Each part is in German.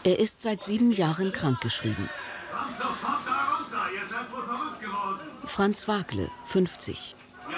Er ist seit 7 Jahren krankgeschrieben. Franz Wagle, 50.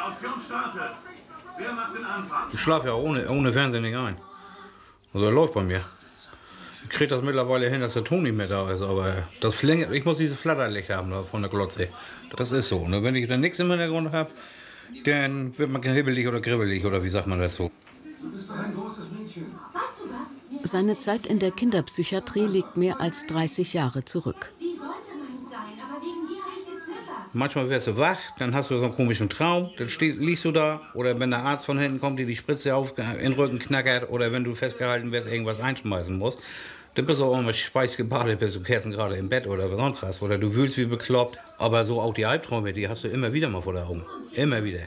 Ich schlafe ja ohne Fernsehen nicht ein. Also er läuft bei mir. Ich kriege das mittlerweile hin, dass der Ton nicht mehr da ist, aber das Flänger, ich muss diese Flatterlicht haben da von der Glotze. Das ist so. Ne? Wenn ich dann nichts im Hintergrund habe, dann wird man hibbelig oder kribbelig oder wie sagt man dazu. Du bist doch ein großes Mädchen. Weißt du was? Seine Zeit in der Kinderpsychiatrie liegt mehr als 30 Jahre zurück. Sie sollte mein sein, aber wegen dir habe ich gezögert. Manchmal wirst du wach, dann hast du so einen komischen Traum, dann liegst du da. Oder wenn der Arzt von hinten kommt, dir die Spritze in den Rücken knackert. Oder wenn du festgehalten wirst, irgendwas einschmeißen musst. Dann bist du auch immer schweißgebadet, bist du kerzengerade im Bett oder sonst was. Oder du wühlst wie bekloppt. Aber so auch die Albträume, die hast du immer wieder mal vor der Augen. Immer wieder.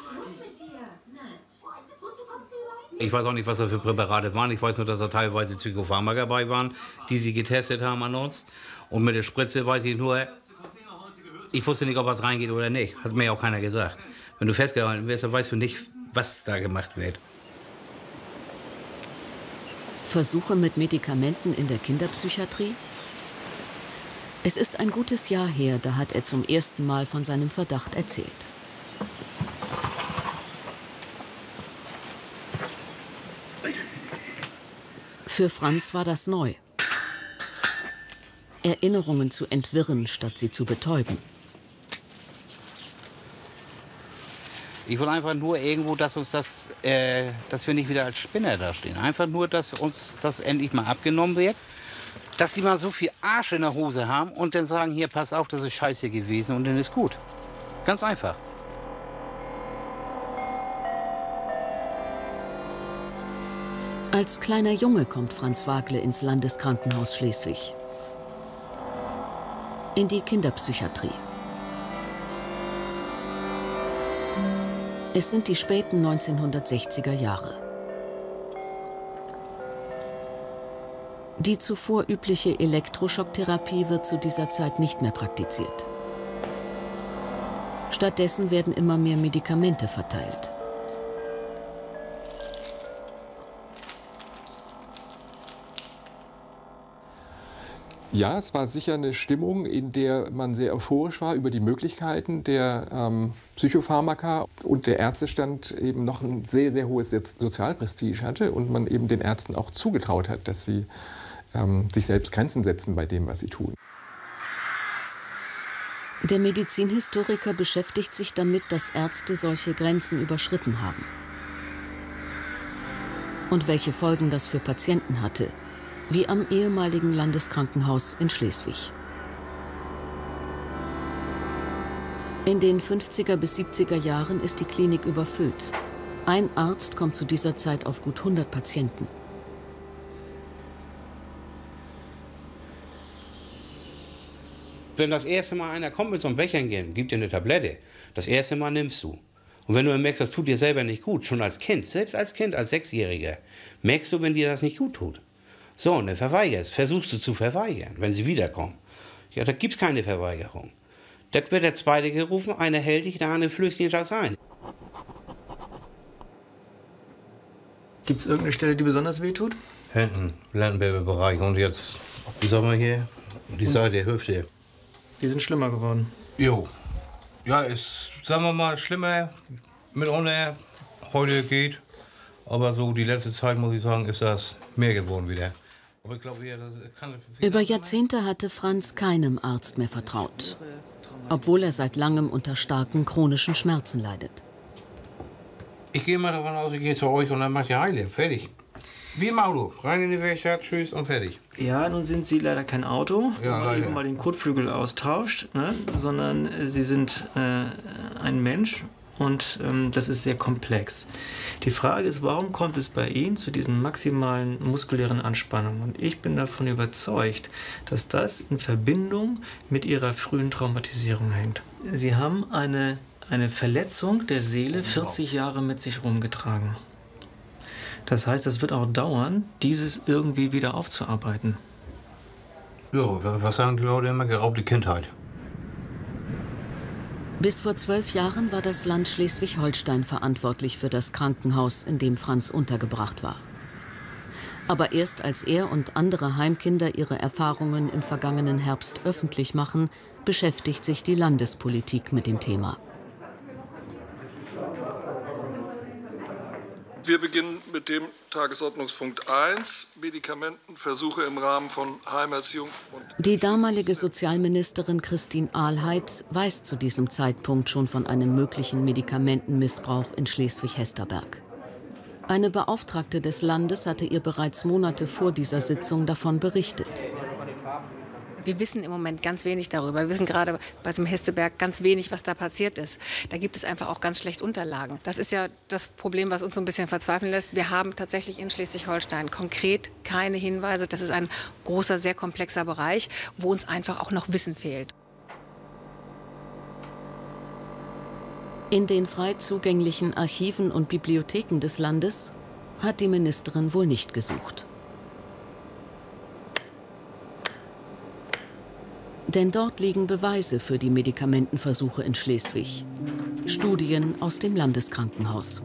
Ich weiß auch nicht, was das für Präparate waren. Ich weiß nur, dass da teilweise Psychopharmaka dabei waren, die sie getestet haben an uns. Und mit der Spritze weiß ich nur, ich wusste nicht, ob was reingeht oder nicht. Hat mir ja auch keiner gesagt. Wenn du festgehalten wirst, dann weißt du nicht, was da gemacht wird. Versuche mit Medikamenten in der Kinderpsychiatrie? Es ist ein gutes Jahr her, da hat er zum ersten Mal von seinem Verdacht erzählt. Für Franz war das neu. Erinnerungen zu entwirren, statt sie zu betäuben. Ich will einfach nur irgendwo, dass wir nicht wieder als Spinner dastehen. Einfach nur, dass uns das endlich mal abgenommen wird. Dass die mal so viel Arsch in der Hose haben und dann sagen, hier, pass auf, das ist scheiße gewesen und dann ist gut. Ganz einfach. Als kleiner Junge kommt Franz Wagle ins Landeskrankenhaus Schleswig. In die Kinderpsychiatrie. Es sind die späten 1960er Jahre. Die zuvor übliche Elektroschocktherapie wird zu dieser Zeit nicht mehr praktiziert. Stattdessen werden immer mehr Medikamente verteilt. Ja, es war sicher eine Stimmung, in der man sehr euphorisch war über die Möglichkeiten der Psychopharmaka und der Ärztestand eben noch ein sehr, sehr hohes Sozialprestige hatte und man eben den Ärzten auch zugetraut hat, dass sie sich selbst Grenzen setzen bei dem, was sie tun. Der Medizinhistoriker beschäftigt sich damit, dass Ärzte solche Grenzen überschritten haben. Und welche Folgen das für Patienten hatte, wie am ehemaligen Landeskrankenhaus in Schleswig. In den 50er bis 70er Jahren ist die Klinik überfüllt. Ein Arzt kommt zu dieser Zeit auf gut 100 Patienten. Wenn das erste Mal einer kommt mit so einem Becher, gibt dir eine Tablette, das erste Mal nimmst du. Und wenn du dann merkst, das tut dir selber nicht gut, schon als Kind, selbst als Kind, als Sechsjähriger, merkst du, wenn dir das nicht gut tut. So, und dann verweigerst, versuchst du zu verweigern, wenn sie wiederkommen. Ja, da gibt es keine Verweigerung. Da wird der Zweite gerufen, einer hält dich, der andere flößt dir das ein. Gibt es irgendeine Stelle, die besonders wehtut? Hinten, Lendenwirbelbereich und jetzt, wie sagen wir hier, die Seite der Hüfte. Die sind schlimmer geworden. Jo. Ja, ist, sagen wir mal, schlimmer mitunter heute geht. Aber so die letzte Zeit, muss ich sagen, ist das mehr geworden wieder. Aber ich glaube, das kann Über Jahrzehnte hatte Franz keinem Arzt mehr vertraut, obwohl er seit langem unter starken chronischen Schmerzen leidet. Ich gehe mal davon aus, ich gehe zu euch und dann macht ihr Heile. Fertig. Wie im Auto. Rein in die Werkstatt, tschüss und fertig. Ja, nun sind Sie leider kein Auto, ja, wo man eben mal den Kotflügel austauscht, ne? Sondern Sie sind ein Mensch und das ist sehr komplex. Die Frage ist, warum kommt es bei Ihnen zu diesen maximalen muskulären Anspannungen? Und ich bin davon überzeugt, dass das in Verbindung mit Ihrer frühen Traumatisierung hängt. Sie haben eine Verletzung der Seele 40 Jahre mit sich rumgetragen. Das heißt, es wird auch dauern, dieses irgendwie wieder aufzuarbeiten. Jo, was sagen die Leute immer? Geraubte Kindheit. Bis vor 12 Jahren war das Land Schleswig-Holstein verantwortlich für das Krankenhaus, in dem Franz untergebracht war. Aber erst als er und andere Heimkinder ihre Erfahrungen im vergangenen Herbst öffentlich machen, beschäftigt sich die Landespolitik mit dem Thema. Wir beginnen mit dem Tagesordnungspunkt 1, Medikamentenversuche im Rahmen von Heimerziehung. Die damalige Sozialministerin Christine Ahlheit weiß zu diesem Zeitpunkt schon von einem möglichen Medikamentenmissbrauch in Schleswig-Hesterberg. Eine Beauftragte des Landes hatte ihr bereits Monate vor dieser Sitzung davon berichtet. Wir wissen im Moment ganz wenig darüber. Wir wissen gerade bei dem Hesterberg ganz wenig, was da passiert ist. Da gibt es einfach auch ganz schlecht Unterlagen. Das ist ja das Problem, was uns so ein bisschen verzweifeln lässt. Wir haben tatsächlich in Schleswig-Holstein konkret keine Hinweise. Das ist ein großer, sehr komplexer Bereich, wo uns einfach auch noch Wissen fehlt. In den frei zugänglichen Archiven und Bibliotheken des Landes hat die Ministerin wohl nicht gesucht. Denn dort liegen Beweise für die Medikamentenversuche in Schleswig. Studien aus dem Landeskrankenhaus.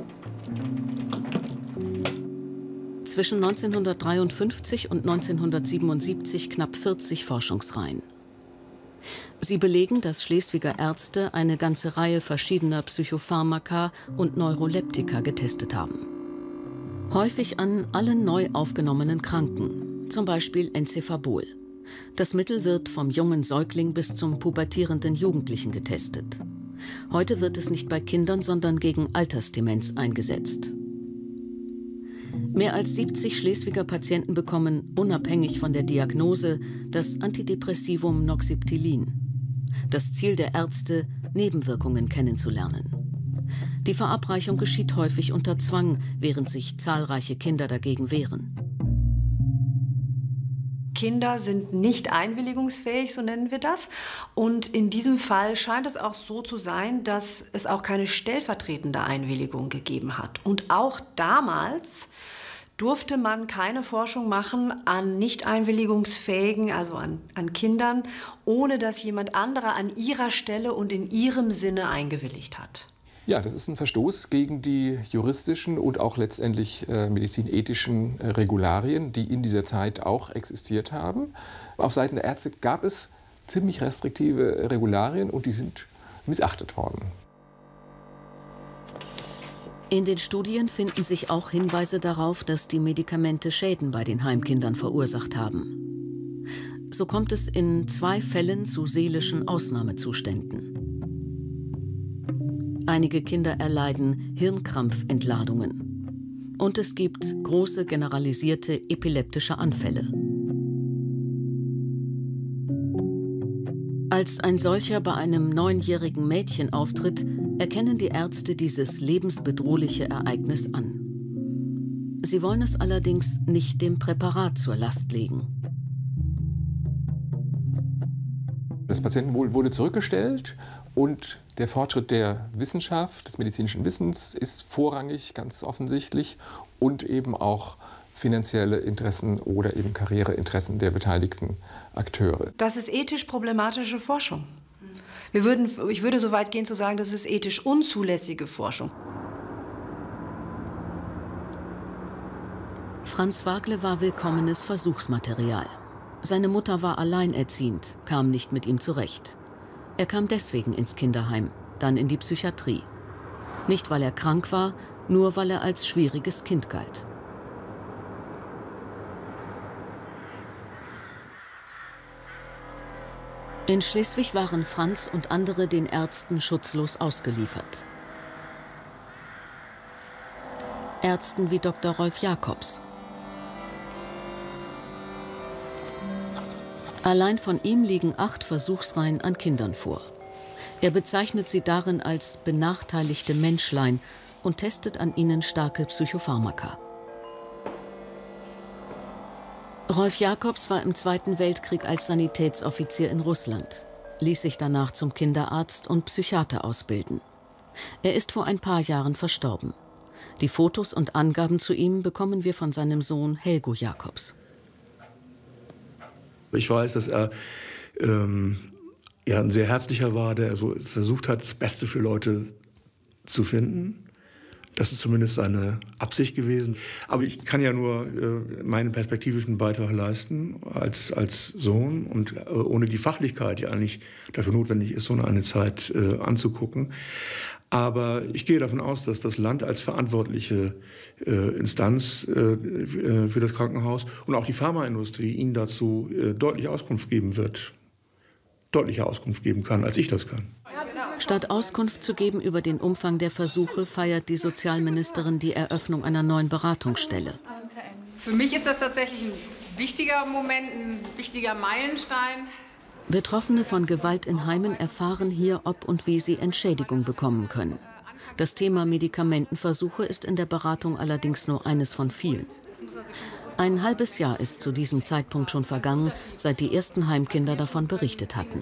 Zwischen 1953 und 1977 knapp 40 Forschungsreihen. Sie belegen, dass Schleswiger Ärzte eine ganze Reihe verschiedener Psychopharmaka und Neuroleptika getestet haben. Häufig an allen neu aufgenommenen Kranken, zum Beispiel Encefabol. Das Mittel wird vom jungen Säugling bis zum pubertierenden Jugendlichen getestet. Heute wird es nicht bei Kindern, sondern gegen Altersdemenz eingesetzt. Mehr als 70 Schleswiger Patienten bekommen, unabhängig von der Diagnose, das Antidepressivum Noxiptilin. Das Ziel der Ärzte, Nebenwirkungen kennenzulernen. Die Verabreichung geschieht häufig unter Zwang, während sich zahlreiche Kinder dagegen wehren. Kinder sind nicht einwilligungsfähig, so nennen wir das. Und in diesem Fall scheint es auch so zu sein, dass es auch keine stellvertretende Einwilligung gegeben hat. Und auch damals durfte man keine Forschung machen an nicht einwilligungsfähigen, also an Kindern, ohne dass jemand anderer an ihrer Stelle und in ihrem Sinne eingewilligt hat. Ja, das ist ein Verstoß gegen die juristischen und auch letztendlich medizinethischen Regularien, die in dieser Zeit auch existiert haben. Auf Seiten der Ärzte gab es ziemlich restriktive Regularien und die sind missachtet worden. In den Studien finden sich auch Hinweise darauf, dass die Medikamente Schäden bei den Heimkindern verursacht haben. So kommt es in 2 Fällen zu seelischen Ausnahmezuständen. Einige Kinder erleiden Hirnkrampfentladungen. Und es gibt große generalisierte epileptische Anfälle. Als ein solcher bei einem 9-jährigen Mädchen auftritt, erkennen die Ärzte dieses lebensbedrohliche Ereignis an. Sie wollen es allerdings nicht dem Präparat zur Last legen. Das Patientenwohl wurde zurückgestellt und der Fortschritt der Wissenschaft, des medizinischen Wissens ist vorrangig, ganz offensichtlich, und eben auch finanzielle Interessen oder eben Karriereinteressen der beteiligten Akteure. Das ist ethisch problematische Forschung. Ich würde so weit gehen zu sagen, das ist ethisch unzulässige Forschung. Franz Wagle war willkommenes Versuchsmaterial. Seine Mutter war alleinerziehend, kam nicht mit ihm zurecht. Er kam deswegen ins Kinderheim, dann in die Psychiatrie. Nicht, weil er krank war, nur weil er als schwieriges Kind galt. In Schleswig waren Franz und andere den Ärzten schutzlos ausgeliefert. Ärzten wie Dr. Rolf Jacobs. Allein von ihm liegen 8 Versuchsreihen an Kindern vor. Er bezeichnet sie darin als benachteiligte Menschlein und testet an ihnen starke Psychopharmaka. Rolf Jacobs war im Zweiten Weltkrieg als Sanitätsoffizier in Russland, ließ sich danach zum Kinderarzt und Psychiater ausbilden. Er ist vor ein paar Jahren verstorben. Die Fotos und Angaben zu ihm bekommen wir von seinem Sohn Helgo Jacobs. Ich weiß, dass er ein sehr herzlicher war, der also versucht hat, das Beste für Leute zu finden. Das ist zumindest seine Absicht gewesen. Aber ich kann ja nur meinen perspektivischen Beitrag leisten als Sohn und ohne die Fachlichkeit, die eigentlich dafür notwendig ist, so eine Zeit anzugucken. Aber ich gehe davon aus, dass das Land als verantwortliche Instanz für das Krankenhaus und auch die Pharmaindustrie Ihnen dazu deutliche Auskunft geben wird. Deutlicher Auskunft geben kann, als ich das kann. Statt Auskunft zu geben über den Umfang der Versuche, feiert die Sozialministerin die Eröffnung einer neuen Beratungsstelle. Für mich ist das tatsächlich ein wichtiger Moment, ein wichtiger Meilenstein. Betroffene von Gewalt in Heimen erfahren hier, ob und wie sie Entschädigung bekommen können. Das Thema Medikamentenversuche ist in der Beratung allerdings nur eines von vielen. Ein halbes Jahr ist zu diesem Zeitpunkt schon vergangen, seit die ersten Heimkinder davon berichtet hatten.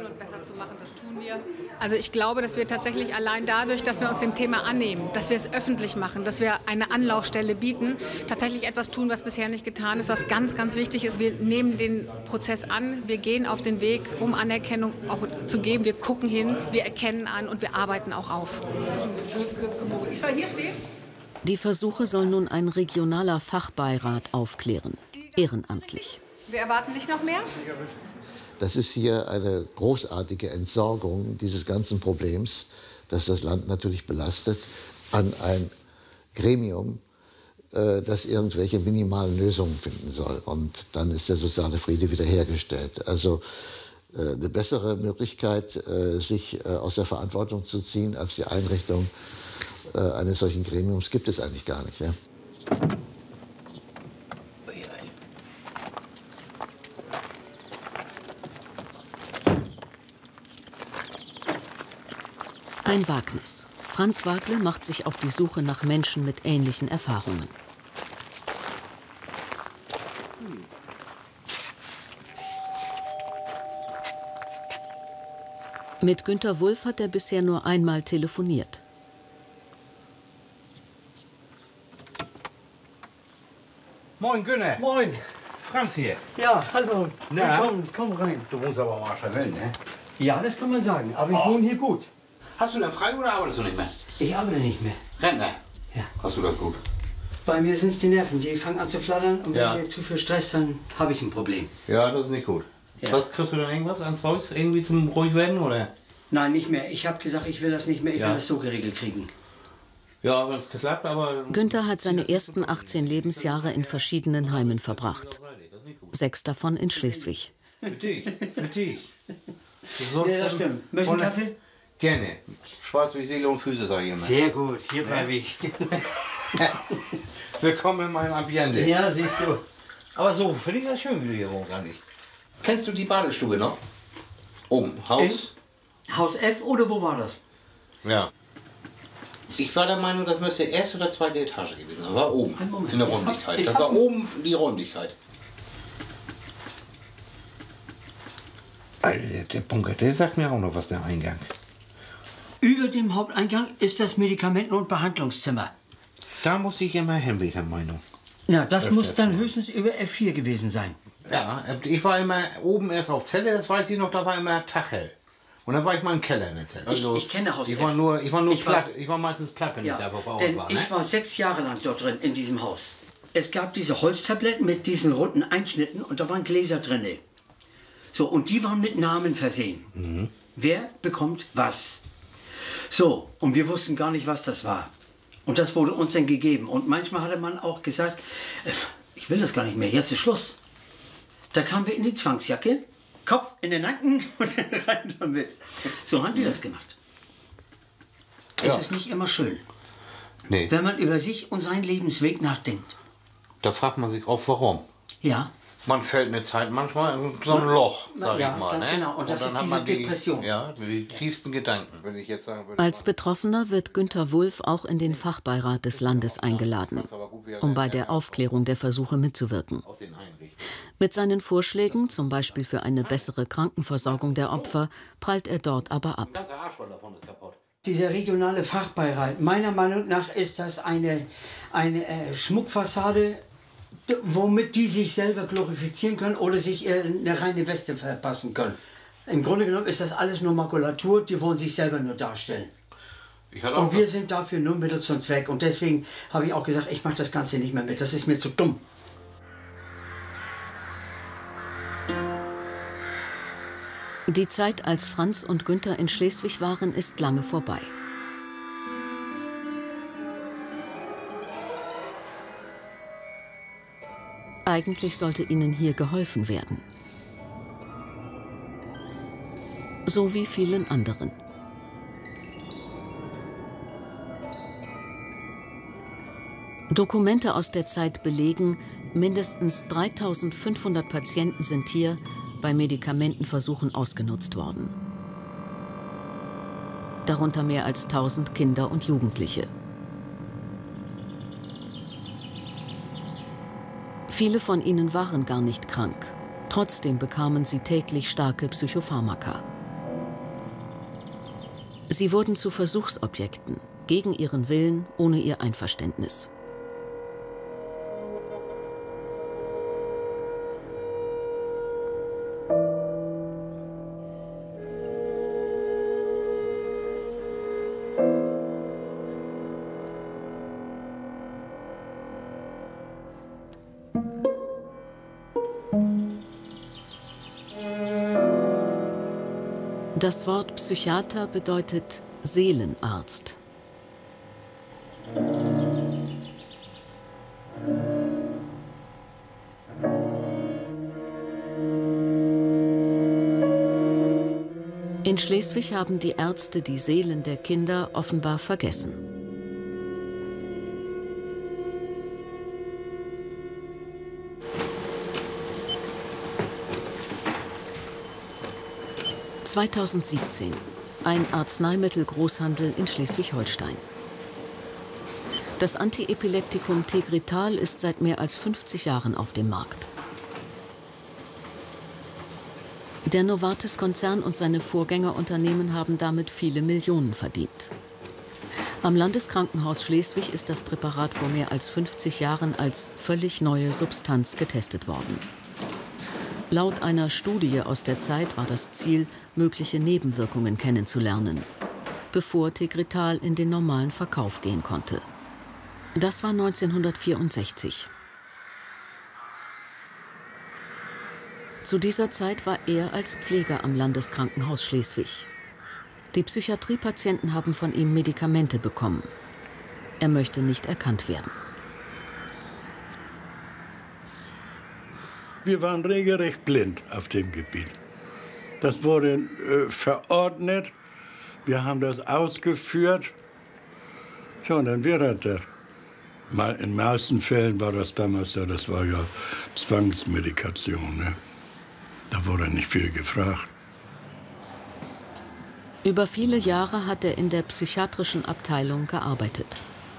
Also ich glaube, dass wir tatsächlich allein dadurch, dass wir uns dem Thema annehmen, dass wir es öffentlich machen, dass wir eine Anlaufstelle bieten, tatsächlich etwas tun, was bisher nicht getan ist, was ganz, ganz wichtig ist. Wir nehmen den Prozess an, wir gehen auf den Weg, um Anerkennung auch zu geben. Wir gucken hin, wir erkennen an und wir arbeiten auch auf. Ich soll hier stehen? Die Versuche soll nun ein regionaler Fachbeirat aufklären, ehrenamtlich. Wir erwarten nicht noch mehr? Das ist hier eine großartige Entsorgung dieses ganzen Problems, das das Land natürlich belastet, an ein Gremium, das irgendwelche minimalen Lösungen finden soll. Und dann ist der soziale Friede wiederhergestellt. Also eine bessere Möglichkeit, sich aus der Verantwortung zu ziehen, als die Einrichtung eines solchen Gremiums gibt es eigentlich gar nicht. Ja? Ein Wagnis. Franz Wagle macht sich auf die Suche nach Menschen mit ähnlichen Erfahrungen. Mit Günter Wulff hat er bisher nur einmal telefoniert. Moin Günter. Moin. Franz hier. Ja, hallo. Na? Komm rein. Du wohnst aber auch Marschall, ne? Ja, das kann man sagen. Aber ich wohne hier gut. Hast du denn frei oder arbeitest du nicht mehr? Ich arbeite nicht mehr. Rentner? Ja. Hast du das gut? Bei mir sind es die Nerven. Die fangen an zu flattern. Und Ja. wenn mir zu viel Stress, dann habe ich ein Problem. Ja, das ist nicht gut. Ja. Was kriegst du denn irgendwas an Zeugs irgendwie zum ruhig werden, oder? Nein, nicht mehr. Ich habe gesagt, ich will das nicht mehr. Ich will das so geregelt kriegen. Ja, wenn es geklappt, aber... Günther hat seine ersten 18 Lebensjahre in verschiedenen Heimen verbracht. 6 davon in Schleswig. Für dich, für dich. Ja, das stimmt. Möchtest du einen Kaffee? Gerne. Schwarz wie Seele und Füße, sage ich immer. Sehr gut, hier bleibe ich. Willkommen in meinem Ambiente. Ja, siehst du. Aber so, finde ich das schön, wie du hier wohnst eigentlich. Kennst du die Badestube noch? Oben, Haus? Haus F oder wo war das? Ja. Ich war der Meinung, das müsste erste oder zweite Etage gewesen sein. Das war oben, in der Räumlichkeit. Das war oben die Räumlichkeit. Alter, der Bunker, der sagt mir auch noch was, der Eingang. Über dem Haupteingang ist das Medikamenten- und Behandlungszimmer. Da muss ich immer hin, bin ich der Meinung. Ja, das muss dann höchstens über F4 gewesen sein. Ja, ich war immer oben erst auf Zelle, das weiß ich noch, da war immer Tachhell. Und dann war ich mal im Keller in der Zelle. Also, ich kenne Haus ich F. war nur Ich war- platt. Ich war meistens platt, wenn Ja, ich da bei denn war. Ne? ich war 6 Jahre lang dort drin, in diesem Haus. Es gab diese Holztabletten mit diesen runden Einschnitten und da waren Gläser drin. So, und die waren mit Namen versehen. Mhm. Wer bekommt was? So, und wir wussten gar nicht, was das war. Und das wurde uns dann gegeben. Und manchmal hatte man auch gesagt, ich will das gar nicht mehr, jetzt ist Schluss. Da kamen wir in die Zwangsjacke, Kopf in den Nacken und dann rein damit. So haben die das gemacht. Es Ja. ist nicht immer schön, Nee, wenn man über sich und seinen Lebensweg nachdenkt. da fragt man sich oft, warum. Ja. Man fällt mit Zeit manchmal in so ein Loch, sag Ja, ich mal. ganz ne? genau. Und das dann ist hat diese man die, Depression. Ja, die tiefsten Gedanken, würde ich jetzt sagen. Würde Als Betroffener wird Günter Wulff auch in den Fachbeirat des Landes eingeladen, um bei der Aufklärung der Versuche mitzuwirken. Mit seinen Vorschlägen, zum Beispiel für eine bessere Krankenversorgung der Opfer, prallt er dort aber ab. ganze Arschloch davon ist kaputt. Dieser regionale Fachbeirat, meiner Meinung nach ist das eine Schmuckfassade, womit die sich selber glorifizieren können oder sich eine reine Weste verpassen können. Im Grunde genommen ist das alles nur Makulatur, die wollen sich selber nur darstellen. Und wir sind dafür nur Mittel zum Zweck. Und deswegen habe ich auch gesagt, ich mache das Ganze nicht mehr mit. Das ist mir zu dumm. Die Zeit, als Franz und Günther in Schleswig waren, ist lange vorbei. Eigentlich sollte ihnen hier geholfen werden. So wie vielen anderen. Dokumente aus der Zeit belegen, mindestens 3.500 Patienten sind hier bei Medikamentenversuchen ausgenutzt worden. Darunter mehr als 1.000 Kinder und Jugendliche. Viele von ihnen waren gar nicht krank. Trotzdem bekamen sie täglich starke Psychopharmaka. Sie wurden zu Versuchsobjekten, gegen ihren Willen, ohne ihr Einverständnis. Das Wort Psychiater bedeutet Seelenarzt. In Schleswig haben die Ärzte die Seelen der Kinder offenbar vergessen. (2017) ein Arzneimittelgroßhandel in Schleswig-Holstein. Das Antiepileptikum Tegretal ist seit mehr als 50 Jahren auf dem Markt. Der Novartis-Konzern und seine Vorgängerunternehmen haben damit viele Millionen verdient. Am Landeskrankenhaus Schleswig ist das Präparat vor mehr als 50 Jahren als völlig neue Substanz getestet worden. Laut einer Studie aus der Zeit war das Ziel, mögliche Nebenwirkungen kennenzulernen, bevor Tegretal in den normalen Verkauf gehen konnte. Das war 1964. Zu dieser Zeit war er als Pfleger am Landeskrankenhaus Schleswig. Die Psychiatriepatienten haben von ihm Medikamente bekommen. Er möchte nicht erkannt werden. Wir waren regelrecht blind auf dem Gebiet. Das wurde verordnet, wir haben das ausgeführt. So, und dann wäre das. In den meisten Fällen war das damals ja, das war ja Zwangsmedikation. Ne? Da wurde nicht viel gefragt. Über viele Jahre hat er in der psychiatrischen Abteilung gearbeitet.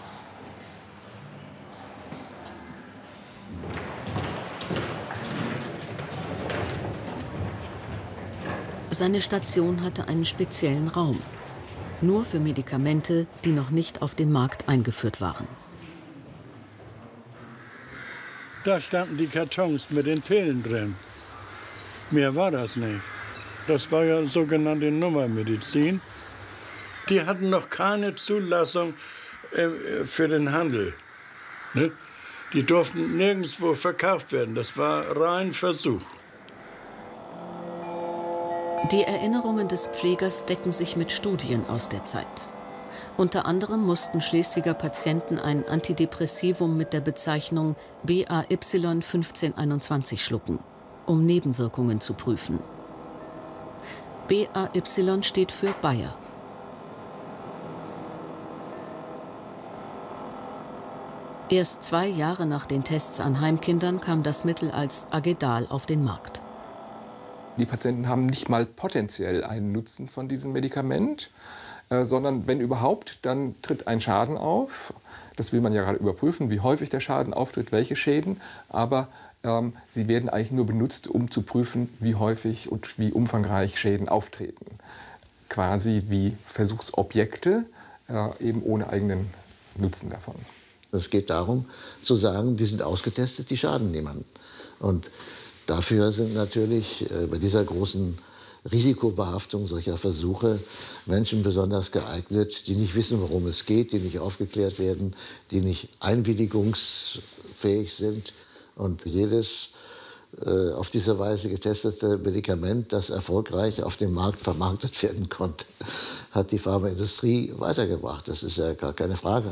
Seine Station hatte einen speziellen Raum, nur für Medikamente, die noch nicht auf dem Markt eingeführt waren. Da standen die Kartons mit den Pillen drin. Mehr war das nicht. Das war ja sogenannte Nummermedizin. Die hatten noch keine Zulassung für den Handel. Ne? Die durften nirgendwo verkauft werden. Das war rein Versuch. Die Erinnerungen des Pflegers decken sich mit Studien aus der Zeit. Unter anderem mussten Schleswiger Patienten ein Antidepressivum mit der Bezeichnung BAY 1521 schlucken, um Nebenwirkungen zu prüfen. BAY steht für Bayer. Erst 2 Jahre nach den Tests an Heimkindern kam das Mittel als Agedal auf den Markt. Die Patienten haben nicht mal potenziell einen Nutzen von diesem Medikament, sondern wenn überhaupt, dann tritt ein Schaden auf. Das will man ja gerade überprüfen, wie häufig der Schaden auftritt, welche Schäden. Aber sie werden eigentlich nur benutzt, um zu prüfen, wie häufig und wie umfangreich Schäden auftreten. Quasi wie Versuchsobjekte, eben ohne eigenen Nutzen davon. Es geht darum, zu sagen, die sind ausgetestet, die schaden niemandem. Und dafür sind natürlich bei dieser großen Risikobehaftung solcher Versuche Menschen besonders geeignet, die nicht wissen, worum es geht, die nicht aufgeklärt werden, die nicht einwilligungsfähig sind. Und jedes auf diese Weise getestete Medikament, das erfolgreich auf dem Markt vermarktet werden konnte, hat die Pharmaindustrie weitergebracht. Das ist ja gar keine Frage.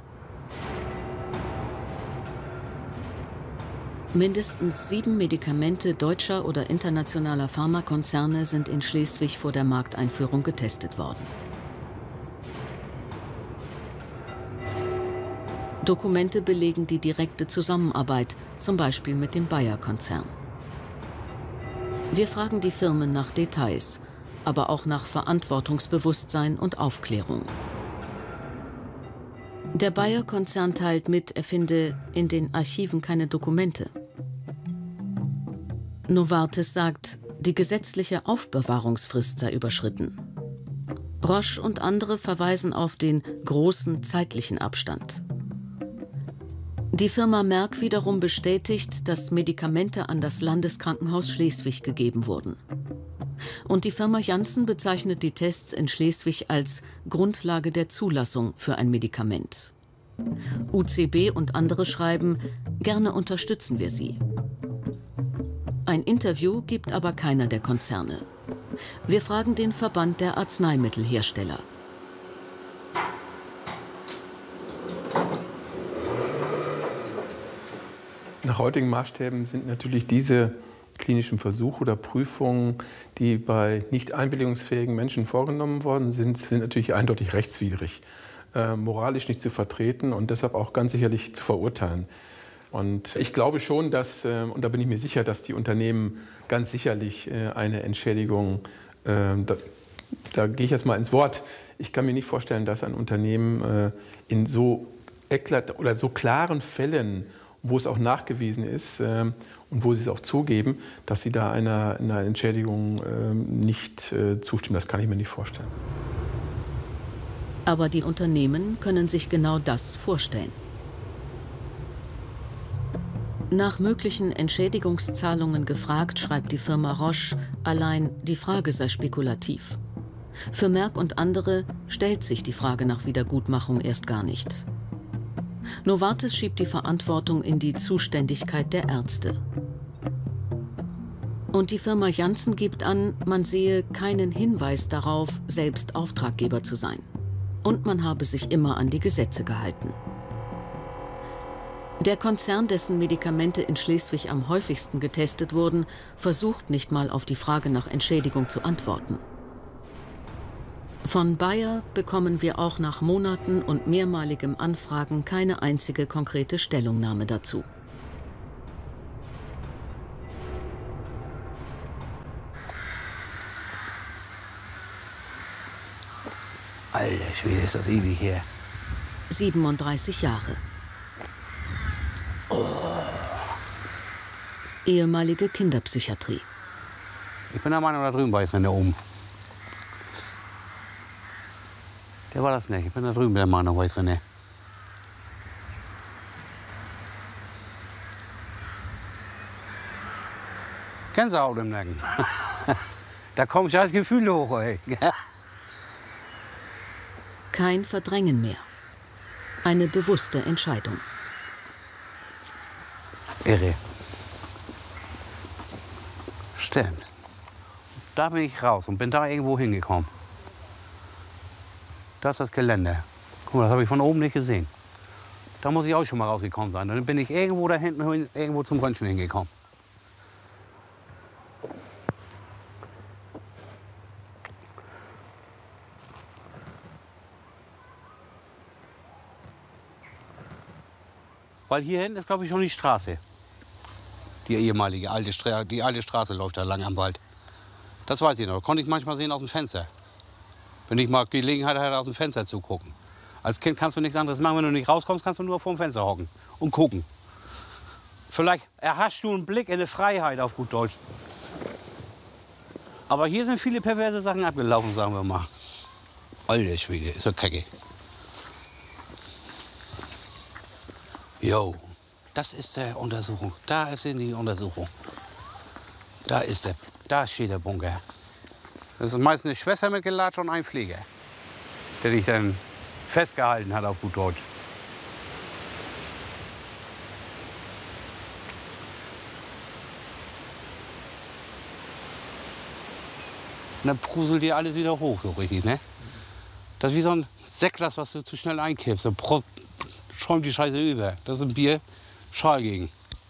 Mindestens 7 Medikamente deutscher oder internationaler Pharmakonzerne sind in Schleswig vor der Markteinführung getestet worden. Dokumente belegen die direkte Zusammenarbeit, zum Beispiel mit dem Bayer-Konzern. Wir fragen die Firmen nach Details, aber auch nach Verantwortungsbewusstsein und Aufklärung. Der Bayer-Konzern teilt mit, er finde in den Archiven keine Dokumente. Novartis sagt, die gesetzliche Aufbewahrungsfrist sei überschritten. Roche und andere verweisen auf den großen zeitlichen Abstand. Die Firma Merck wiederum bestätigt, dass Medikamente an das Landeskrankenhaus Schleswig gegeben wurden. Und die Firma Janssen bezeichnet die Tests in Schleswig als Grundlage der Zulassung für ein Medikament. UCB und andere schreiben, gerne unterstützen wir sie. Ein Interview gibt aber keiner der Konzerne. Wir fragen den Verband der Arzneimittelhersteller. Nach heutigen Maßstäben sind natürlich diese klinischen Versuche oder Prüfungen, die bei nicht einwilligungsfähigen Menschen vorgenommen worden sind natürlich eindeutig rechtswidrig, moralisch nicht zu vertreten und deshalb auch ganz sicherlich zu verurteilen. Und ich glaube schon, dass, und da bin ich mir sicher, dass die Unternehmen ganz sicherlich eine Entschädigung, da gehe ich jetzt mal ins Wort, ich kann mir nicht vorstellen, dass ein Unternehmen in so klaren Fällen, wo es auch nachgewiesen ist und wo sie es auch zugeben, dass sie da einer Entschädigung nicht zustimmen. Das kann ich mir nicht vorstellen. Aber die Unternehmen können sich genau das vorstellen. Nach möglichen Entschädigungszahlungen gefragt, schreibt die Firma Roche, allein die Frage sei spekulativ. Für Merck und andere stellt sich die Frage nach Wiedergutmachung erst gar nicht. Novartis schiebt die Verantwortung in die Zuständigkeit der Ärzte. Und die Firma Janssen gibt an, man sehe keinen Hinweis darauf, selbst Auftraggeber zu sein. Und man habe sich immer an die Gesetze gehalten. Der Konzern, dessen Medikamente in Schleswig am häufigsten getestet wurden, versucht nicht mal auf die Frage nach Entschädigung zu antworten. Von Bayer bekommen wir auch nach Monaten und mehrmaligem Anfragen keine einzige konkrete Stellungnahme dazu. Alter Schwede, ist das ewig her. 37 Jahre. Oh. Ehemalige Kinderpsychiatrie. Ich bin der Meinung, da drüben war ich drin, da oben. Der war das nicht. Ich bin da drüben der Meinung, war ich drin. Gänsehaut im Nacken. Da kommt scheiß Gefühle hoch, ey. Kein Verdrängen mehr. Eine bewusste Entscheidung. Irre. Stimmt. Da bin ich raus und bin da irgendwo hingekommen. Das ist das Gelände. Guck mal, das habe ich von oben nicht gesehen. Da muss ich auch schon mal rausgekommen sein. Dann bin ich irgendwo da hinten irgendwo zum Röntgen hingekommen. Weil hier hinten ist, glaube ich, schon die Straße. Die ehemalige alte Straße läuft da lang am Wald. Das weiß ich noch. Konnte ich manchmal sehen aus dem Fenster. Wenn ich mal Gelegenheit hatte, aus dem Fenster zu gucken. Als Kind kannst du nichts anderes machen. Wenn du nicht rauskommst, kannst du nur vor dem Fenster hocken und gucken. Vielleicht erhascht du einen Blick in die Freiheit, auf gut Deutsch. Aber hier sind viele perverse Sachen abgelaufen, sagen wir mal. Alter Schwede, ist doch kacke. Jo, das ist der Untersuchung. Da ist die Untersuchung. Da ist der. Da steht der Bunker. Das ist meistens eine Schwester mitgelatscht und ein Pfleger, der dich dann festgehalten hat auf gut Deutsch. Und dann pruselt dir alles wieder hoch, so richtig, ne? Das ist wie so ein Sektglas, was du zu schnell einkippst. Dann schäumt die Scheiße über. Das ist ein Bier, Schal gegen.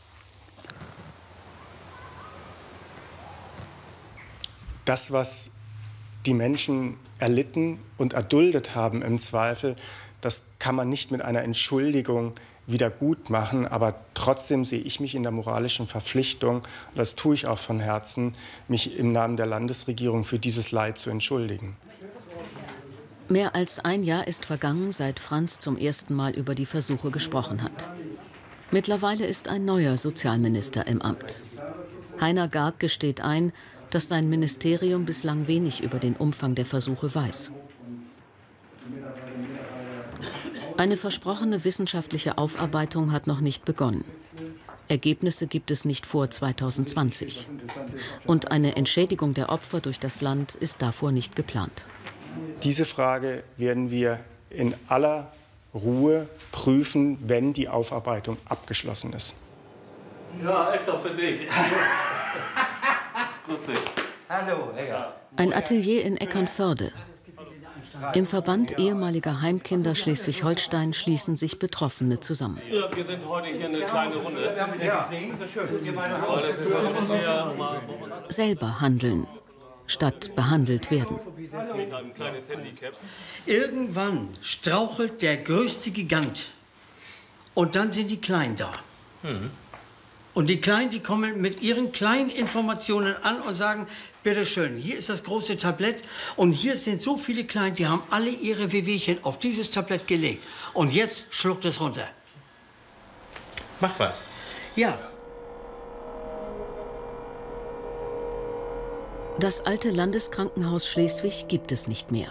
Das, was die Menschen erlitten und erduldet haben im Zweifel, das kann man nicht mit einer Entschuldigung wieder gut machen. Aber trotzdem sehe ich mich in der moralischen Verpflichtung, und das tue ich auch von Herzen, mich im Namen der Landesregierung für dieses Leid zu entschuldigen. Mehr als ein Jahr ist vergangen, seit Franz zum ersten Mal über die Versuche gesprochen hat. Mittlerweile ist ein neuer Sozialminister im Amt. Heiner Garg gesteht ein, dass sein Ministerium bislang wenig über den Umfang der Versuche weiß. Eine versprochene wissenschaftliche Aufarbeitung hat noch nicht begonnen. Ergebnisse gibt es nicht vor 2020. Und eine Entschädigung der Opfer durch das Land ist davor nicht geplant. Diese Frage werden wir in aller Ruhe prüfen, wenn die Aufarbeitung abgeschlossen ist. Ja, extra für dich. Grüß dich. Hallo, Egger. Ein Atelier in Eckernförde. Im Verband ehemaliger Heimkinder Schleswig-Holstein schließen sich Betroffene zusammen. Ja, wir sind heute hier eine kleine Runde. Ja, so schön. Selber handeln, statt behandelt werden. Irgendwann strauchelt der größte Gigant und dann sind die Kleinen da. Und die Kleinen, die kommen mit ihren kleinen Informationen an und sagen, bitteschön, hier ist das große Tablett und hier sind so viele Kleine, die haben alle ihre Wehwehchen auf dieses Tablett gelegt. Und jetzt schluckt es runter. Mach was. Ja. Das alte Landeskrankenhaus Schleswig gibt es nicht mehr.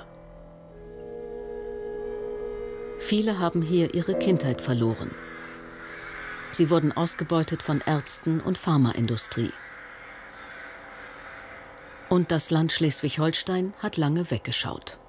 Viele haben hier ihre Kindheit verloren. Sie wurden ausgebeutet von Ärzten und Pharmaindustrie. Und das Land Schleswig-Holstein hat lange weggeschaut.